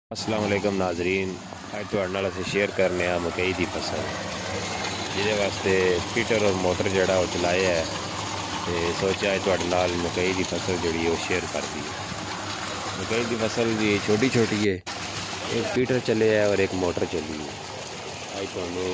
अस्सलाम वालेकुम नाजरीन। अज तुहाडे नाल असीं शेयर करने मकई की फसल, जिहदे वास्ते फीटर और मोटर जड़ा वो चलाया है। तो सोचा अज तुहाडे नाल मकई की फसल जी शेयर कर दी। मकई की फसल जी छोटी छोटी है, एक फीटर चले है और एक मोटर चली है। अज तुहानू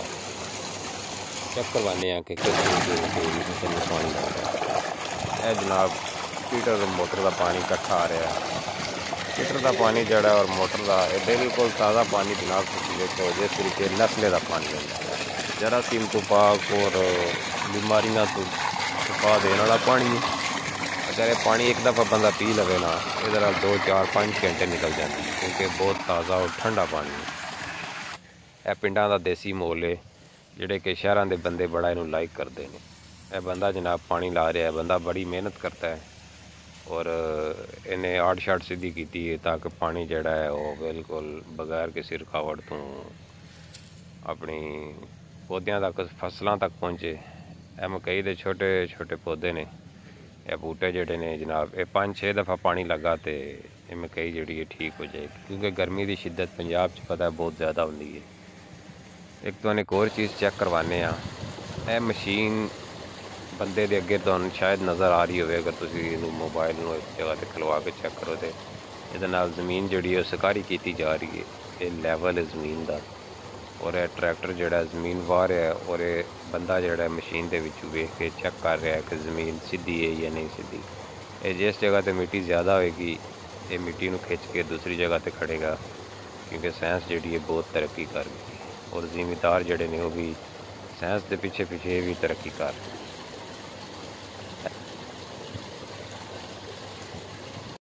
चेक करवाने कि किस तरीके मकई की फसल में पानी आ रहा है। यह जनाब फीटर और मोटर का पानी इकट्ठा आ रहा है। फीटर का पानी जड़ा और मोटर का बिल्कुल ताज़ा पानी जनाब देखो जिस तरीके नस्ले का पानी होता है, जरासीम तो पाक और बीमारियां तो छुपा देने वाला पानी है। अगर ये पानी एक दफ़ा बंदा पी लवे ना, ये 2 4 5 घंटे निकल जाते हैं, क्योंकि बहुत ताज़ा और ठंडा पानी है। यह पिंडा का देसी मोल है, जोड़े कि शहरों के बंदे बड़ा इनू लाइक करते हैं। यह बंदा जनाब पानी ला रहा है, बंदा बड़ी मेहनत करता है और इन्हें आड़ शाड़ सीधी की है ताकि पानी जड़ा है वो बिल्कुल बगैर किसी रुकावट तो अपनी पौधों तक फसलों तक पहुँचे। यह मकई के छोटे छोटे पौधे ने, यह बूटे जोड़े ने जनाब, ये 5 6 दफ़ा पानी लगा तो ये मकई जी है ठीक हो जाएगी, क्योंकि गर्मी की शिद्दत पंजाब च पता है बहुत ज़्यादा होंगी है। एक तो एक होर चीज़ चेक करवाने, यह मशीन बंदे दे अगे तो शायद नज़र आ रही हो, अगर तुम मोबाइल में एक जगह पर खलवा के चेक करो तो ये ज़मीन जी सकारी की जा रही है। ये लैवल है ज़मीन का और यह ट्रैक्टर जोड़ा ज़मीन वाह रहा है और ये बंदा जोड़ा मशीन के वेख के चेक कर रहा है कि ज़मीन सीधी है या नहीं सीधी। ये जिस जगह पर मिट्टी ज़्यादा होगी ये मिट्टी को खिंच के दूसरी जगह पर खड़ेगा, क्योंकि साइंस जी बहुत तरक्की कर गई और जिमीदार जोड़े ने वो भी साइंस के पीछे पीछे भी तरक्की कर रहे हैं।